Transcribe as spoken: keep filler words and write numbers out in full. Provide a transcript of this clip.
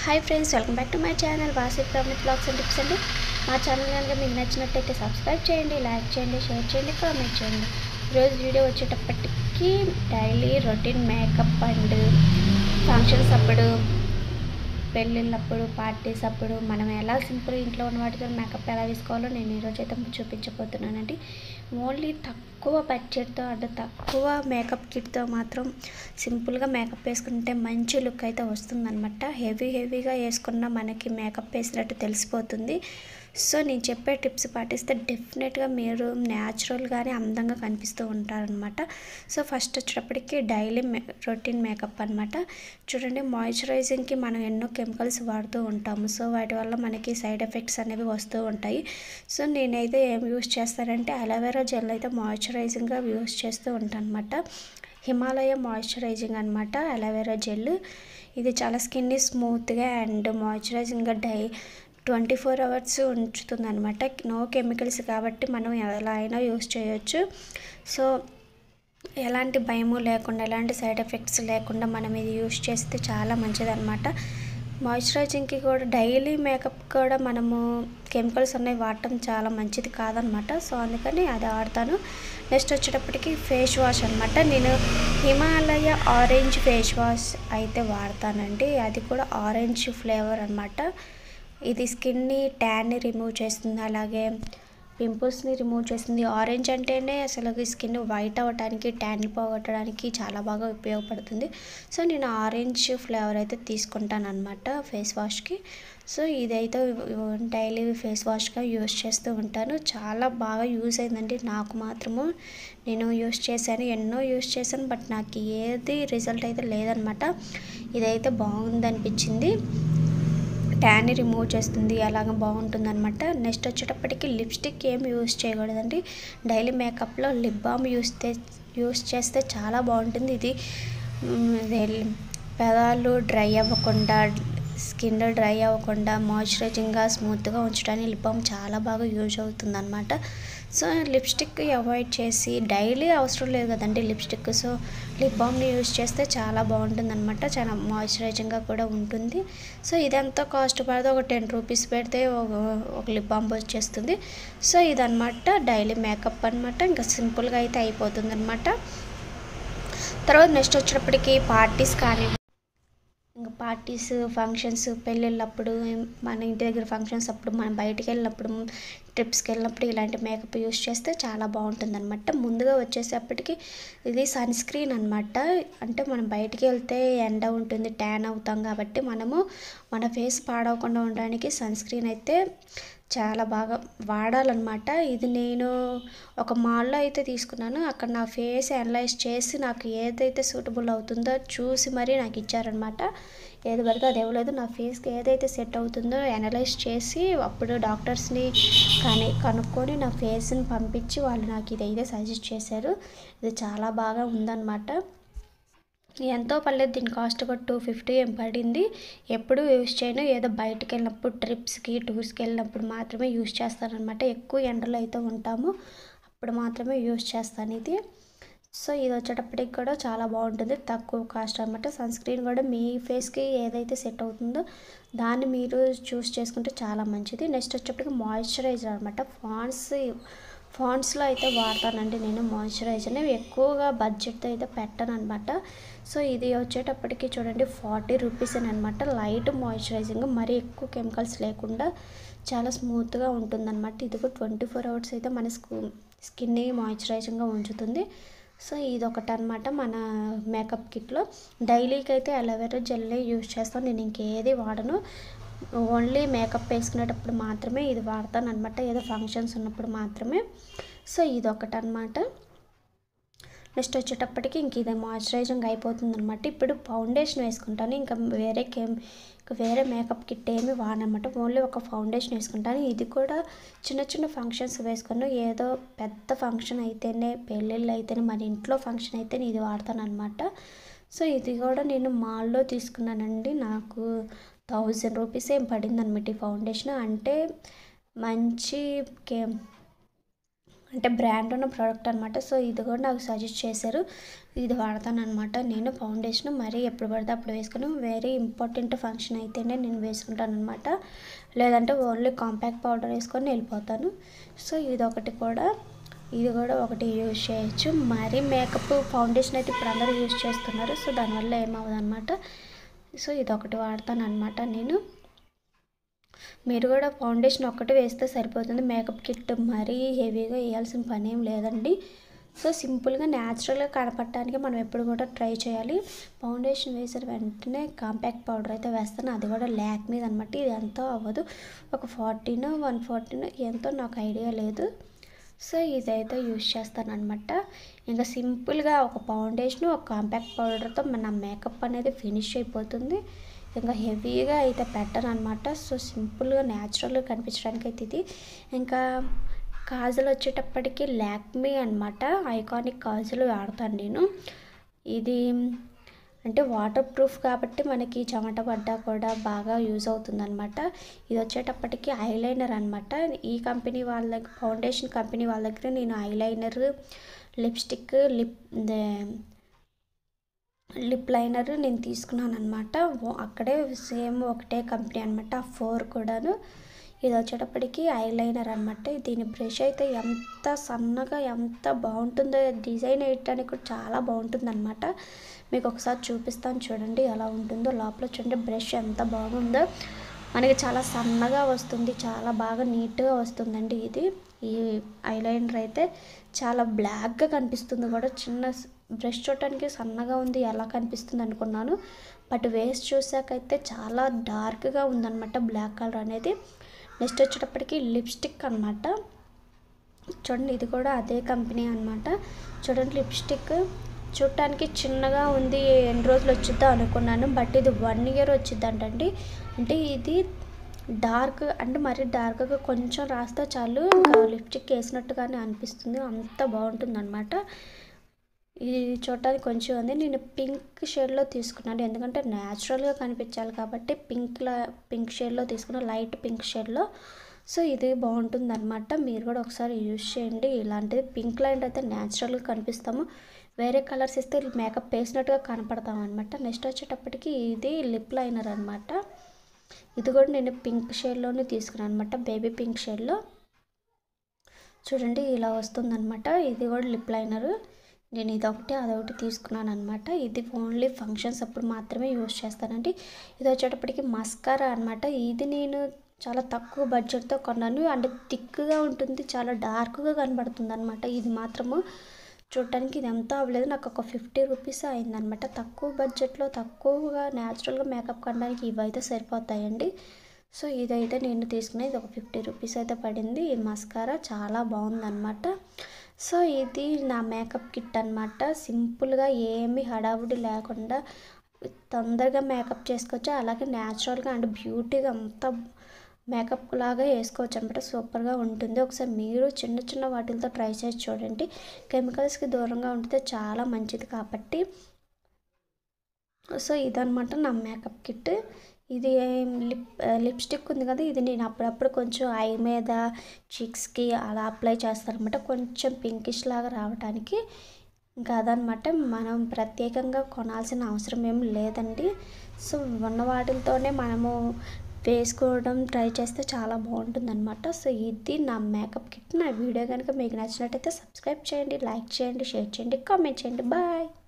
Hi friends, welcome back to my channel వాసి ప్రామిట్ blogs and tips అండి. మా ఛానల్ కనుక మీకు నచ్చినట్టయితే సబ్స్క్రైబ్ చేయండి, లైక్ చేయండి, షేర్ చేయండి, కామెంట్ చేయండి. ఈరోజు వీడియో వచ్చేటప్పటికి daily routine makeup and functions అప్పుడు, పెళ్ళిళ్ళప్పుడు, పార్టీస్ అప్పుడు మనం ఎలా సింపుల్ ఇంట్లో ఉన్న వాటితో మేకప్ ఎలా వేసుకోవాలో నేను ఈరోజు అయితే చూపించబోతున్నానండి. ఓన్లీ తక్కువ బడ్జెట్తో అంటే తక్కువ మేకప్ కిట్తో మాత్రం సింపుల్గా మేకప్ వేసుకుంటే మంచి లుక్ అయితే వస్తుందన్నమాట. హెవీ హెవీగా వేసుకున్న మనకి మేకప్ వేసినట్టు తెలిసిపోతుంది. సో నేను చెప్పే టిప్స్ పాటిస్తే డెఫినెట్గా మీరు న్యాచురల్గానే అందంగా కనిపిస్తూ ఉంటారనమాట. సో ఫస్ట్ వచ్చేటప్పటికి డైలీ మే రొటీన్ మేకప్ అనమాట. చూడండి, మాయిశ్చరైజింగ్కి మనం ఎన్నో కెమికల్స్ వాడుతూ ఉంటాము. సో వాటి వల్ల మనకి సైడ్ ఎఫెక్ట్స్ అనేవి వస్తూ ఉంటాయి. సో నేనైతే ఏం యూస్ చేస్తానంటే అలోవెరా జెల్ అయితే మాయిశ్చరైజింగ్గా యూస్ చేస్తూ ఉంటాను అనమాట. హిమాలయ మాయిశ్చరైజింగ్ అనమాట అలోవెరా జెల్. ఇది చాలా స్కిన్ని స్మూత్గా అండ్ మాయిశ్చరైజింగ్గా డై ట్వంటీ ఫోర్ అవర్స్ ఉంచుతుంది అనమాట. నో కెమికల్స్ కాబట్టి మనం ఎలా అయినా యూస్ చేయొచ్చు. సో ఎలాంటి భయము లేకుండా, ఎలాంటి సైడ్ ఎఫెక్ట్స్ లేకుండా మనం ఇది యూస్ చేస్తే చాలా మంచిదన్నమాట. మాయిశ్చరైజింగ్కి కూడా డైలీ మేకప్ కూడా మనము కెమికల్స్ అనేవి వాడటం చాలా మంచిది కాదనమాట. సో అందుకని అది వాడతాను. నెక్స్ట్ వచ్చేటప్పటికి ఫేస్ వాష్ అనమాట. నేను హిమాలయ ఆరెంజ్ ఫేస్ వాష్ అయితే వాడతానండి. అది కూడా ఆరెంజ్ ఫ్లేవర్ అనమాట. ఇది స్కిన్ని ట్యాన్ని రిమూవ్ చేస్తుంది, అలాగే పింపుల్స్ని రిమూవ్ చేస్తుంది. ఆరెంజ్ అంటేనే అసలు స్కిన్ వైట్ అవ్వడానికి, ట్యాన్ని పోగొట్టడానికి చాలా బాగా ఉపయోగపడుతుంది. సో నేను ఆరెంజ్ ఫ్లేవర్ అయితే తీసుకుంటాను అనమాట ఫేస్ వాష్కి. సో ఇదైతే డైలీ ఫేస్ వాష్గా యూస్ చేస్తూ ఉంటాను. చాలా బాగా యూజ్ అయిందండి నాకు మాత్రము. నేను యూస్ చేశాను, ఎన్నో యూస్ చేశాను, బట్ నాకు ఏది రిజల్ట్ అయితే లేదనమాట. ఇదైతే బాగుంది అనిపించింది. ట్యాన్ని రిమూవ్ చేస్తుంది, అలాగ బాగుంటుంది అనమాట. నెక్స్ట్ వచ్చేటప్పటికి లిప్స్టిక్ ఏమి యూస్ చేయకూడదండి. డైలీ మేకప్లో లిప్ బామ్ యూస్ యూస్ చేస్తే చాలా బాగుంటుంది. ఇది పెదాలు డ్రై అవ్వకుండా, స్కిన్ డ్రై అవ్వకుండా మాయిశ్చరైజింగ్గా స్మూత్గా ఉంచడానికి లిప్ బామ్ చాలా బాగా యూజ్ అవుతుంది అనమాట. సో లిప్స్టిక్ అవాయిడ్ చేసి, డైలీ అవసరం లేదు కదండి లిప్స్టిక్, సో లిప్ బామ్ని యూజ్ చేస్తే చాలా బాగుంటుంది అనమాట. చాలా మాయిశ్చరైజింగ్గా కూడా ఉంటుంది. సో ఇదంతా కాస్ట్ పడితే ఒక టెన్ రూపీస్ పెడితే ఒక లిప్ బామ్ వచ్చేస్తుంది. సో ఇదనమాట డైలీ మేకప్ అనమాట. ఇంకా సింపుల్గా అయితే అయిపోతుంది అనమాట. తర్వాత నెక్స్ట్ వచ్చేటప్పటికి పార్టీస్ కానీ, ఇంకా పార్టీస్, ఫంక్షన్స్, పెళ్ళిళ్ళప్పుడు, మన ఇంటి దగ్గర ఫంక్షన్స్ అప్పుడు, మనం బయటికి వెళ్ళినప్పుడు, ట్రిప్స్కి వెళ్ళినప్పుడు ఇలాంటి మేకప్ యూస్ చేస్తే చాలా బాగుంటుంది అనమాట. ముందుగా వచ్చేసేపటికి ఇది సన్ స్క్రీన్ అనమాట. అంటే మనం బయటికి వెళ్తే ఎండ ఉంటుంది, ట్యాన్ అవుతాం కాబట్టి మనము మన ఫేస్ పాడవకుండా ఉండడానికి సన్ స్క్రీన్ అయితే చాలా బాగా వాడాలన్నమాట. ఇది నేను ఒక మాల్లో అయితే తీసుకున్నాను. అక్కడ నా ఫేస్ అనలైజ్ చేసి నాకు ఏదైతే సూటబుల్ అవుతుందో చూసి మరీ నాకు ఇచ్చారనమాట. ఏది పడితే అది ఇవ్వలేదు. నా ఫేస్కి ఏదైతే సెట్ అవుతుందో అనలైజ్ చేసి అప్పుడు డాక్టర్స్ని కానీ కనుక్కొని నా ఫేస్ని పంపించి వాళ్ళు నాకు ఇదైతే సజెస్ట్ చేశారు. ఇది చాలా బాగా ఉందన్నమాట. ఎంతో పర్లేదు, దీని కాస్ట్ కూడా టూ ఫిఫ్టీ ఏం పడింది. ఎప్పుడు యూస్ చేయను, ఏదో బయటకు వెళ్ళినప్పుడు, ట్రిప్స్కి, టూర్స్కి వెళ్ళినప్పుడు మాత్రమే యూస్ చేస్తాను అనమాట. ఎక్కువ ఎండలో అయితే ఉంటాము, అప్పుడు మాత్రమే యూస్ చేస్తాను ఇది. సో ఇది వచ్చేటప్పటికి కూడా చాలా బాగుంటుంది, తక్కువ కాస్ట్ అనమాట. సన్ స్క్రీన్ కూడా మీ ఫేస్కి ఏదైతే సెట్ అవుతుందో దాన్ని మీరు చూస్ చేసుకుంటే చాలా మంచిది. నెక్స్ట్ వచ్చేటప్పటికి మాయిశ్చరైజర్ అనమాట. ఫాండ్స్ ఫాండ్స్లో అయితే వాడతానండి నేను మాయిశ్చరైజర్ని. ఎక్కువగా బడ్జెట్తో అయితే పెట్టను అనమాట. సో ఇది వచ్చేటప్పటికి చూడండి ఫార్టీ రూపీస్ అని అనమాట. లైట్ మాయిశ్చరైజింగ్, మరీ ఎక్కువ కెమికల్స్ లేకుండా చాలా స్మూత్గా ఉంటుందన్నమాట. ఇది కూడా ట్వంటీ ఫోర్ అవర్స్ అయితే మన స్కిన్ని మాయిశ్చరైజింగ్గా ఉంచుతుంది. సో ఇది ఒకటి అనమాట మన మేకప్ కిట్లో. డైలీకి అయితే అలోవెరా జెల్లే యూజ్ చేస్తాను, నేను ఇంకేది వాడను. ఓన్లీ మేకప్ వేసుకునేటప్పుడు మాత్రమే ఇది వాడతాను అనమాట, ఏదో ఫంక్షన్స్ ఉన్నప్పుడు మాత్రమే. సో ఇది ఒకటి అనమాట. నెక్స్ట్ వచ్చేటప్పటికి ఇంక ఇది మాయిశ్చరైజింగ్ అయిపోతుంది అనమాట. ఇప్పుడు ఫౌండేషన్ వేసుకుంటాను. ఇంకా వేరే కేమ్ ఇంకా వేరే మేకప్ కిట్ ఏమి వాడనమాట. ఓన్లీ ఒక ఫౌండేషన్ వేసుకుంటాను. ఇది కూడా చిన్న చిన్న ఫంక్షన్స్ వేసుకున్నాను. ఏదో పెద్ద ఫంక్షన్ అయితేనే, పెళ్ళిళ్ళు అయితేనే, మన ఇంట్లో ఫంక్షన్ అయితేనే ఇది వాడతాను అనమాట. సో ఇది కూడా నేను మాల్లో తీసుకున్నానండి. నాకు థౌజండ్ రూపీస్ ఏం పడింది అనమాట ఈ ఫౌండేషన్. అంటే మంచి కే అంటే బ్రాండ్ ఉన్న ప్రోడక్ట్ అనమాట. సో ఇది కూడా నాకు సజెస్ట్ చేశారు, ఇది వాడతాను అనమాట నేను. ఫౌండేషన్ మరీ ఎప్పుడు పడితే అప్పుడు వేసుకుని వెరీ ఇంపార్టెంట్ ఫంక్షన్ అయితేనే నేను వేసుకుంటాను అనమాట, లేదంటే ఓన్లీ కాంపాక్ట్ పౌడర్ వేసుకొని వెళ్ళిపోతాను. సో ఇది ఒకటి కూడా ఇది కూడా ఒకటి యూజ్ చేయొచ్చు. మరీ మేకప్ ఫౌండేషన్ అయితే ఇప్పుడు అందరూ యూజ్ చేస్తున్నారు, సో దానివల్ల ఏమవుదు అనమాట. సో ఇది ఒకటి వాడతాను అనమాట నేను. మీరు కూడా ఫౌండేషన్ ఒక్కటి వేస్తే సరిపోతుంది, మేకప్ కిట్ మరీ హెవీగా వేయాల్సిన పని ఏం లేదండి. సో సింపుల్గా న్యాచురల్గా కనపడటానికి మనం ఎప్పుడు కూడా ట్రై చేయాలి. ఫౌండేషన్ వేసిన వెంటనే కాంపాక్ట్ పౌడర్ అయితే వేస్తాను, అది కూడా లాక్మీ అనమాట. ఇది ఎంతో అవ్వదు, ఒక ఫార్టీన్ వన్ ఫార్టీన్ ఎంతో నాకు ఐడియా లేదు. సో ఇదైతే యూజ్ చేస్తాను అనమాట. ఇంకా సింపుల్గా ఒక ఫౌండేషన్ ఒక కాంపాక్ట్ పౌడర్తో మన మేకప్ అనేది ఫినిష్ అయిపోతుంది. ఇంకా హెవీగా అయితే పెట్టను అనమాట. సో సింపుల్గా న్యాచురల్గా కనిపించడానికి అయితే ఇది. ఇంకా కాజల్ వచ్చేటప్పటికి లాక్మీ అనమాట, ఐకానిక్ కాజల్ వాడతాను నేను. ఇది అంటే వాటర్ ప్రూఫ్ కాబట్టి మనకి చెమట పడ్డా కూడా బాగా యూజ్ అవుతుంది అనమాట. ఇది వచ్చేటప్పటికి ఐలైనర్ అనమాట. ఈ కంపెనీ వాళ్ళ దగ్గర ఫౌండేషన్ కంపెనీ వాళ్ళ దగ్గర నేను eyeliner, lipstick, lip lip liner నేను తీసుకున్నాను అనమాట. అక్కడే సేమ్ ఒకటే కంపెనీ అనమాట, ఆ ఫోర్ కూడాను. ఇది వచ్చేటప్పటికి ఐలైనర్ అనమాట. దీని బ్రష్ అయితే ఎంత సన్నగా ఎంత బాగుంటుందో, డిజైన్ వేయడానికి కూడా చాలా బాగుంటుంది అనమాట. మీకు ఒకసారి చూపిస్తాను చూడండి ఎలా ఉంటుందో. లోపల చూడండి బ్రష్ ఎంత బాగుందో, మనకి చాలా సన్నగా వస్తుంది, చాలా బాగా నీట్గా వస్తుందండి. ఇది ఈ ఐలైనర్ అయితే చాలా బ్లాక్గా కనిపిస్తుంది కూడా. చిన్న బ్రష్ చూడటానికి సన్నగా ఉంది ఎలా కనిపిస్తుంది అనుకున్నాను, బట్ వేసి చూసాకైతే చాలా డార్క్గా ఉందన్నమాట బ్లాక్ కలర్ అనేది. నెక్స్ట్ వచ్చేటప్పటికి లిప్స్టిక్ అనమాట. చూడండి ఇది కూడా అదే కంపెనీ అనమాట. చూడండి లిప్స్టిక్ చూడటానికి చిన్నగా ఉంది, ఎన్ని రోజులు వచ్చిద్దో అనుకున్నాను, బట్ ఇది వన్ ఇయర్ వచ్చిద్దంటండి. అంటే ఇది డార్క్ అంటే మరీ డార్క్గా కొంచెం రాస్తే చాలు ఇంకా లిప్స్టిక్ వేసినట్టుగానే అనిపిస్తుంది, అంత బాగుంటుంది అనమాట. ఇది చూడటానికి కొంచెం ఉంది. నేను పింక్ షేడ్లో తీసుకున్నాను, ఎందుకంటే న్యాచురల్గా కనిపించాలి కాబట్టి పింక్లా పింక్ షేడ్లో తీసుకున్నాను, లైట్ పింక్ షేడ్లో. సో ఇది బాగుంటుంది అనమాట, మీరు కూడా ఒకసారి యూజ్ చేయండి. ఇలాంటిది పింక్ లైన్ అయితే న్యాచురల్గా కనిపిస్తాము, వేరే కలర్స్ ఇస్తే మేకప్ వేసినట్టుగా కనపడతాం అనమాట. నెక్స్ట్ వచ్చేటప్పటికి ఇది లిప్ లైనర్ అనమాట. ఇది కూడా నేను పింక్ షేడ్లోనే తీసుకున్నాను అనమాట, బేబీ పింక్ షేడ్లో. చూడండి ఇలా వస్తుందన్నమాట. ఇది కూడా లిప్ లైనరు. నేను ఇదొకటి అదొకటి తీసుకున్నాను అనమాట. ఇది ఓన్లీ ఫంక్షన్స్ అప్పుడు మాత్రమే యూజ్ చేస్తానండి. ఇది వచ్చేటప్పటికి మస్కారా అనమాట. ఇది నేను చాలా తక్కువ బడ్జెట్తో కొన్నాను, అంటే థిక్గా ఉంటుంది, చాలా డార్క్గా కనబడుతుంది అనమాట. ఇది మాత్రము చూడటానికి ఇది ఎంత అవ్వలేదు, నాకు ఒక ఫిఫ్టీ రూపీస్ అయిందనమాట. తక్కువ బడ్జెట్లో తక్కువగా న్యాచురల్గా మేకప్ కొనడానికి ఇవైతే సరిపోతాయండి. సో ఇదైతే నేను తీసుకునే ఇది ఒక ఫిఫ్టీ రూపీస్ అయితే పడింది. ఈ మస్కారా చాలా బాగుందన్నమాట. సో ఇది నా మేకప్ కిట్ అనమాట. సింపుల్గా ఏమీ హడావుడి లేకుండా తొందరగా మేకప్ చేసుకోవచ్చు, అలాగే న్యాచురల్గా అండ్ బ్యూటీగా అంతా మేకప్ లాగా వేసుకోవచ్చు అనమాట. సూపర్గా ఉంటుంది. ఒకసారి మీరు చిన్న చిన్న వాటితో ట్రై చేసి చూడండి. కెమికల్స్కి దూరంగా ఉంటే చాలా మంచిది కాబట్టి. సో ఇదనమాట నా మేకప్ కిట్. ఇది లిప్ లిప్స్టిక్ ఉంది కదా, ఇది నేను అప్పుడప్పుడు కొంచెం ఐ మీద చిక్స్కి అలా అప్లై చేస్తాను అనమాట, కొంచెం పింకిష్ లాగా రావడానికి. ఇంకా అదనమాట, మనం ప్రత్యేకంగా కొనాల్సిన అవసరం ఏం లేదండి. సో ఉన్న వాటితోనే మనము వేసుకోవడం ట్రై చేస్తే చాలా బాగుంటుంది అనమాట. సో ఇది నా మేకప్ కిట్. నా వీడియో కనుక మీకు నచ్చినట్టయితే సబ్స్క్రైబ్ చేయండి, లైక్ చేయండి, షేర్ చేయండి, కామెంట్ చేయండి. బాయ్.